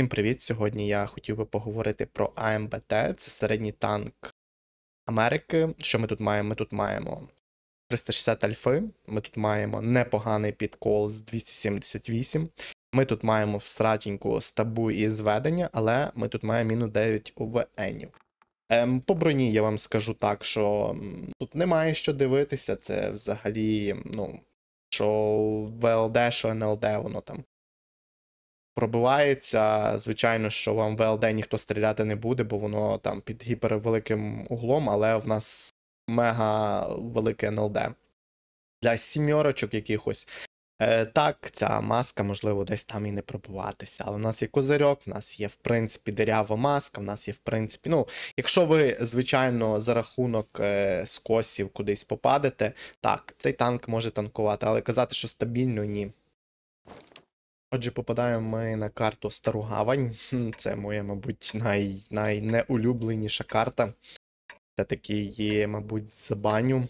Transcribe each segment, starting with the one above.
Всім привіт! Сьогодні я хотів би поговорити про АМБТ, це середній танк Америки. Що ми тут маємо? Ми тут маємо 360 альфи, ми тут маємо непоганий підкол з 278, ми тут маємо всратіньку стабу і зведення, але ми тут маємо мінус 9 ОВНів. По броні я вам скажу так, що тут немає що дивитися, це взагалі, що ВЛД, що НЛД, воно там пробивається. Звичайно, що вам ВЛД ніхто стріляти не буде, бо воно там під гіпервеликим углом, але в нас мега велике НЛД. Для сімьорочок якихось. Так, ця маска, можливо, десь там і не пробуватися. Але в нас є козирьок, в нас є, в принципі, дирява маска, в нас є, в принципі, якщо ви, звичайно, за рахунок скосів кудись попадете, так, цей танк може танкувати, але казати, що стабільно, ні. Отже, попадаємо ми на карту Стару Гавань. Це моя, мабуть, найнеулюбленіша карта. Це таки є, мабуть, забаню.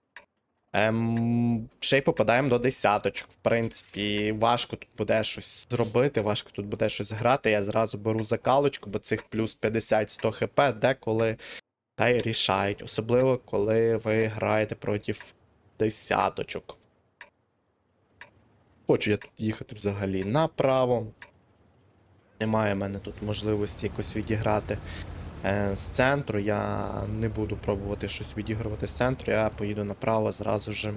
Ще й попадаємо до десяточок. В принципі, важко тут буде щось зробити, важко тут буде щось грати. Я зразу беру закалочку, бо цих плюс 50-100 хп деколи та й рішають. Особливо, коли ви граєте проти десяточок. Хочу я тут їхати взагалі направо. Немає в мене тут можливості якось відіграти з центру. Я не буду пробувати щось відігрувати з центру, я поїду направо зразу ж.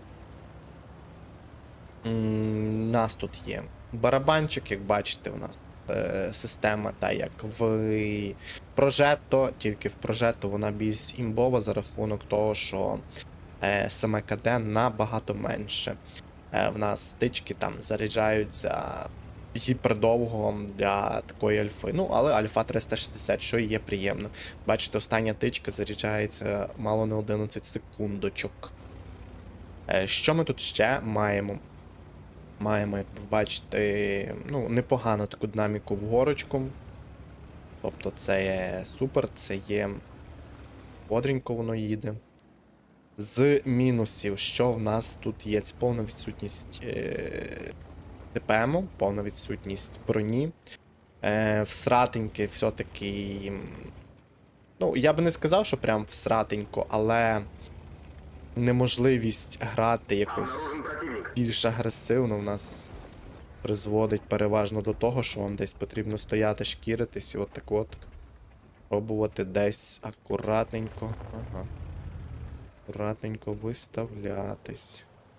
Нас тут є барабанчик, як бачите, у нас система та як в Progetto, тільки в Progetto вона більш імбова за рахунок того, що саме КД набагато менше. В нас стички там заряджаються гіпердовго для такої альфи. Але альфа 360, що і є приємно. Бачите, остання тичка заряджається мало не 11 секундочок. Що ми тут ще маємо? Маємо, як ви бачите, непогану таку динаміку в горочку. Тобто це є супер, це є бодренько воно їде. З мінусів, що в нас тут є? Це повна відсутність ТПМу, повна відсутність броні. Всратеньки все-таки. Я би не сказав, що прям всратенько, але неможливість грати якось більш агресивно в нас призводить переважно до того, що вам десь потрібно стояти, шкіритись і от пробувати десь акуратненько. Акуратненько виставлятись.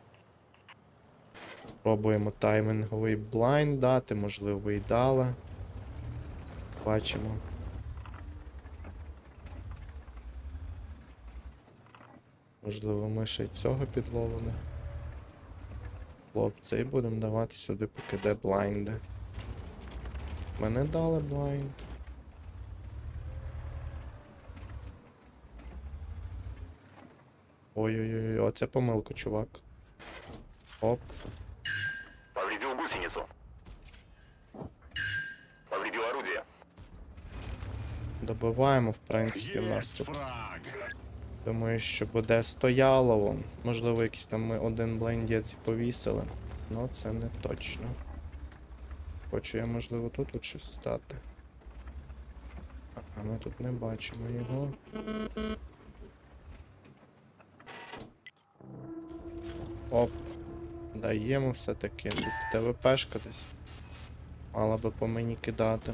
Пробуємо таймінговий блайнд дати, можливо і дали. Бачимо. Можливо, ми ще й цього підловили. Хлопці, і будемо давати сюди поки де блайнди. Мене дали блайнд. Ой-ой-ой, оце помилка, чувак. Оп. Повредил гусеницу. Повредил орудие. Добиваємо, в принципі, в нас тут. Думаю, що буде стояло вон. Можливо, якийсь там ми один блайндець і повісили. Но це не точно. Хочу я, можливо, тут от щось стати. А ми тут не бачимо його. Оп. Даємо все-таки. Тут ТВПшка десь. Мала би по мені кидати.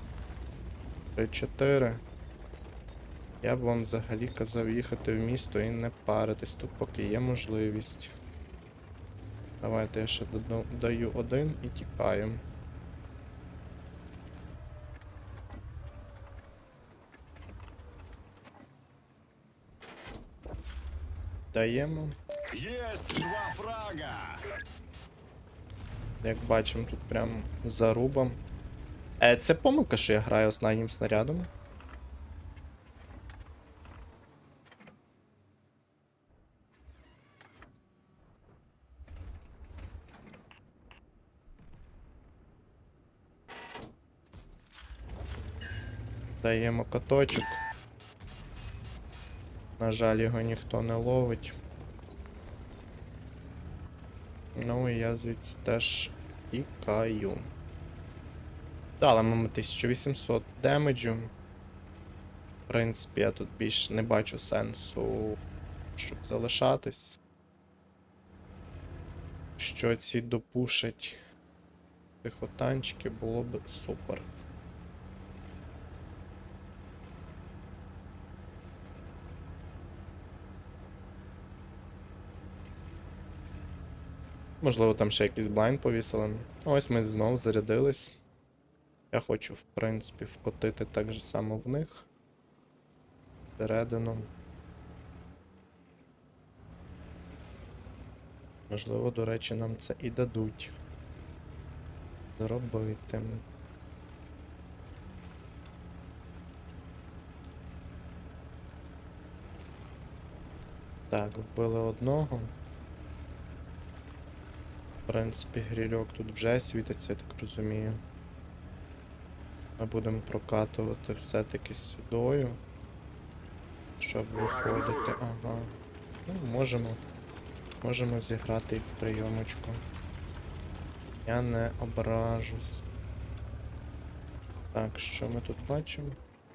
3-4. Я б вам взагалі казав їхати в місто і не паритись тут, поки є можливість. Давайте я ще даю один і тікаємо. Даємо. Єсть два фрага! Як бачимо, тут прям зарубом. Це помилка, що я граю останнім снарядом. Даємо каточок. На жаль, його ніхто не ловить. І я звідси теж тікаю. Дали ми 1800 демеджу. В принципі, я тут більш не бачу сенсу, щоб залишатись. Що ці допушать піхотанчики, було б супер. Можливо, там ще якийсь блайнд повісили. Ось ми знову зарядились. Я хочу, в принципі, вкотити так же само в них. Всередину. Можливо, до речі, нам це і дадуть зробити. Так, вбили одного. В принципі, грільок тут вже світиться, я так розумію. Ми будемо прокатувати все-таки сюдою. Щоб виходити. Ага. Ну, можемо зіграти і в прийомочку. Я не ображусь. Так, що ми тут бачимо?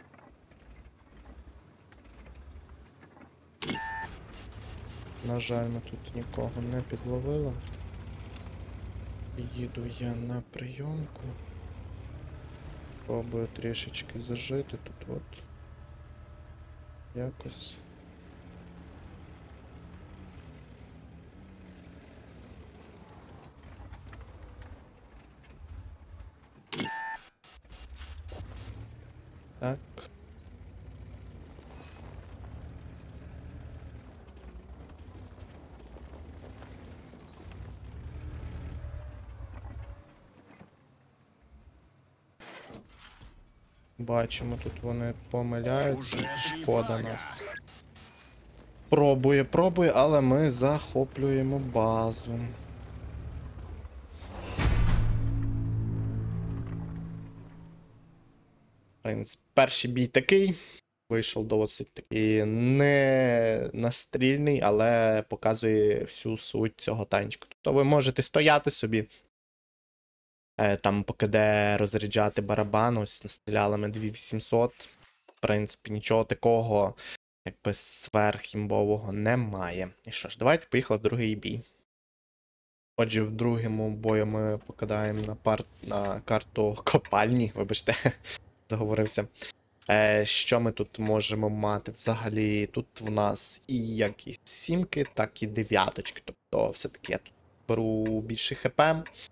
На жаль, ми тут нікого не підловили. Їду я на прийомку. Пробую трішечки зажити тут от. Якось. Так. Бачимо, тут вони помиляються. Шкода нас. Пробує, але ми захоплюємо базу. Перший бій такий. Вийшов досить такий не настрільний, але показує всю суть цього танчика. Тобто ви можете стояти собі. Там поки де розряджати барабан, ось настріляли ми 2800. В принципі, нічого такого, якби сверхімбового немає. І що ж, давайте поїхали в другий бій. Отже, в другому бою ми покидаємо на карту копальні, вибачте, заговорився. Що ми тут можемо мати взагалі? Тут в нас і як і сімки, так і дев'яточки. Тобто, все-таки я тут беру більше хп.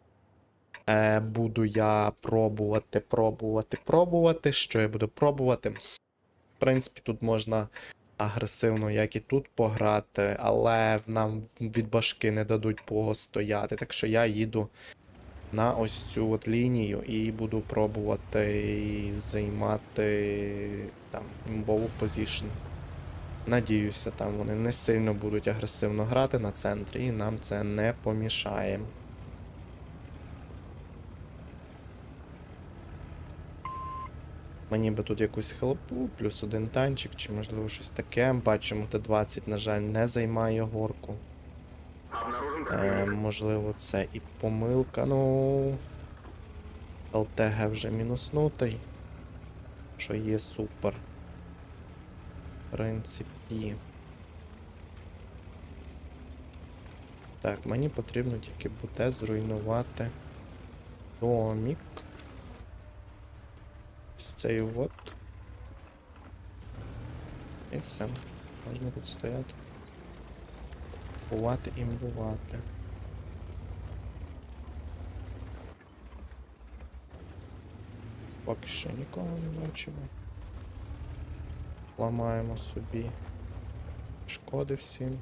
Буду я пробувати. Що я буду пробувати? В принципі, тут можна агресивно, як і тут, пограти, але нам від башки не дадуть постояти. Так що я їду на ось цю от лінію і буду пробувати займати там імбову позишн. Надіюся, там вони не сильно будуть агресивно грати на центрі, і нам це не помішає. Мені би тут якусь хелпу, плюс один танчик, чи можливо щось таке. Бачимо, Т-20, на жаль, не займає горку. Можливо, це і помилка. Ну, ЛТГ вже мінуснутий. Що є супер. В принципі. Так, мені потрібно тільки буде зруйнувати домік. Ось цей вот. І все. Можна тут стояти. Бувати імбувати. Поки що нікого не бачимо. Ламаємо собі шкоди всім.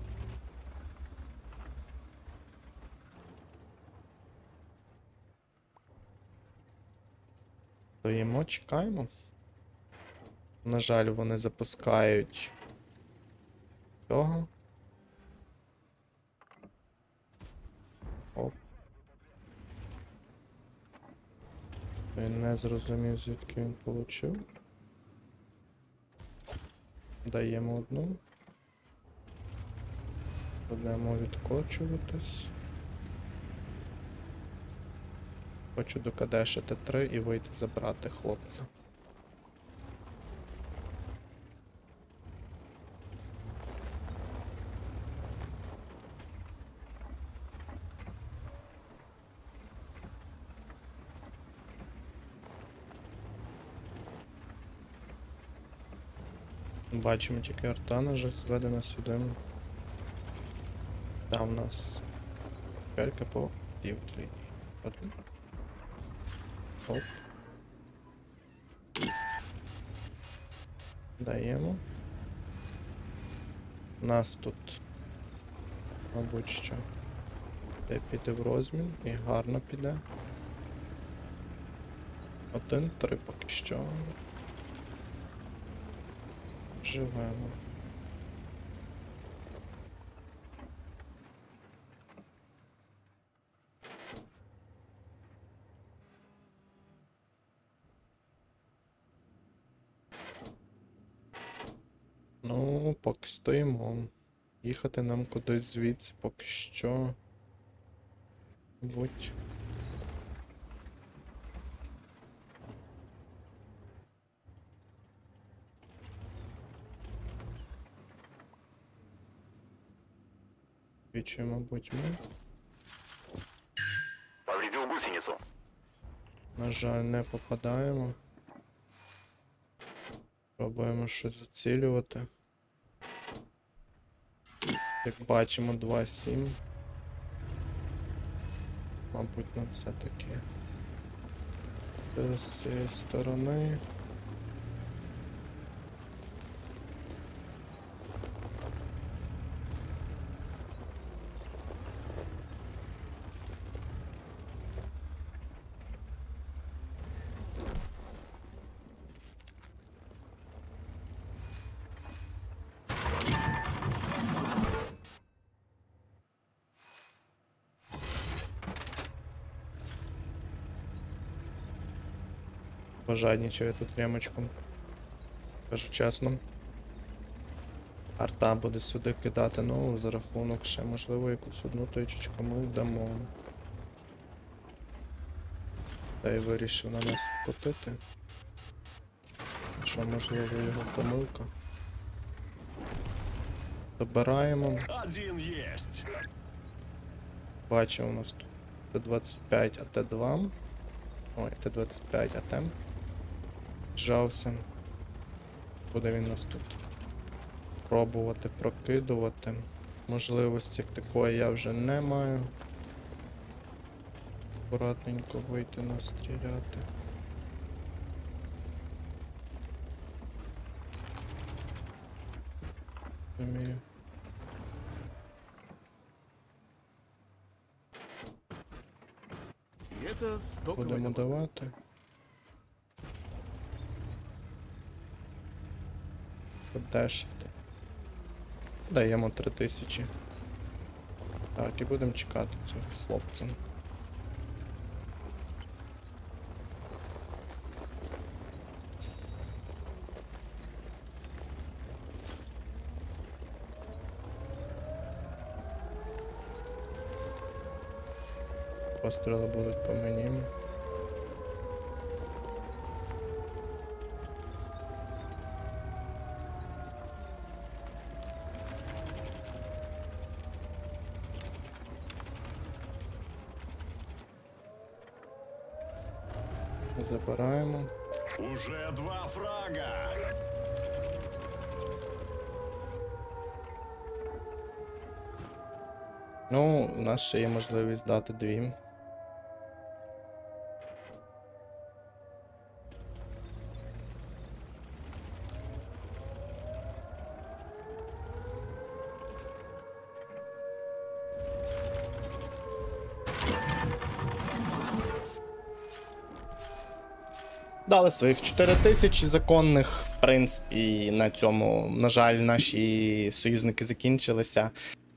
Стоїмо, чекаємо. На жаль, вони запускають цього. Оп. Він не зрозумів, звідки він получив. Даємо одну. Будемо відкочуватись. Хочу докадешити 3 і вийти забрати хлопця. Бачимо тільки арта, на жаль, зведена сюди. Там у нас перка по півтрі. Один. Оп. Даємо. Нас тут, мабуть, що піде в розмін і гарно піде. 1-3 поки що. Живемо. Ну, поки стоїмо. Їхати нам кудись звідси поки що. Будь. Вічі, мабуть, ми. Повредил гусеницу. На жаль, не попадаємо. Пробуємо щось зацілювати. Як бачимо, 2-7. Мабуть, нам все-таки з цієї сторони. Пожадничаю тут ремочком. Кажу чесно. Арта буде сюди кидати, ну за рахунок ще можливо якусь одну точечку ми дамо. Та й вирішив на нас вкотити. Що можливо його помилка. Добираємо. Один есть. Бачимо у нас тут Т-25 АТ-2. Ой, Т-25 АТ. Вжався. Буде він нас тут пробувати прокидувати. Можливості як такої я вже не маю. Акуратненько вийти настріляти. Розумію. И это стоковый Будемо добро. давати. Подешити. Даємо 3000. Так, і будемо чекати цього хлопця. Постріли будуть по мені. Забираємо. Уже 2 фрага. Ну, у нас ще є можливість дати 2. Дали своїх 4000 законних, в принципі, на цьому, на жаль, наші союзники закінчилися.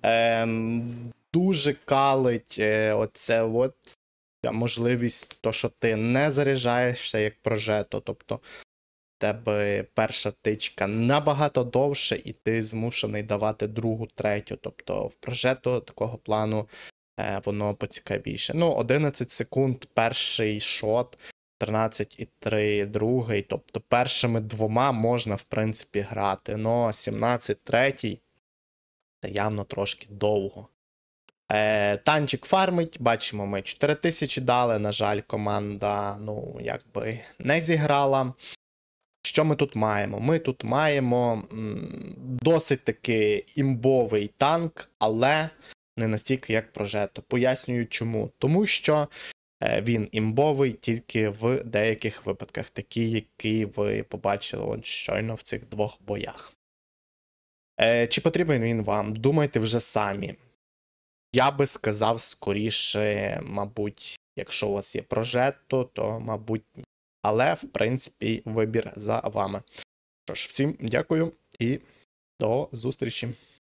Дуже калить оце от можливість, то, що ти не заряджаєшся як прожето, тобто в тебе перша тичка набагато довше, і ти змушений давати другу, третю. Тобто в прожето такого плану Воно поцікавіше. Ну, 11 секунд перший шот, 13,3 другий. Тобто першими двома можна, в принципі, грати. Но 17 третій це явно трошки довго. Танчик фармить, бачимо, ми 4000 дали, на жаль, команда, ну, якби не зіграла. Що ми тут маємо? Ми тут маємо досить таки імбовий танк, але не настільки, як Прожето. Пояснюю чому. Тому що він імбовий тільки в деяких випадках, такі, які ви побачили от щойно в цих двох боях. Чи потрібен він вам? Думайте вже самі. Я би сказав скоріше, мабуть, якщо у вас є Прожето, то, мабуть, ні. Але, в принципі, вибір за вами. Що ж, всім дякую і до зустрічі.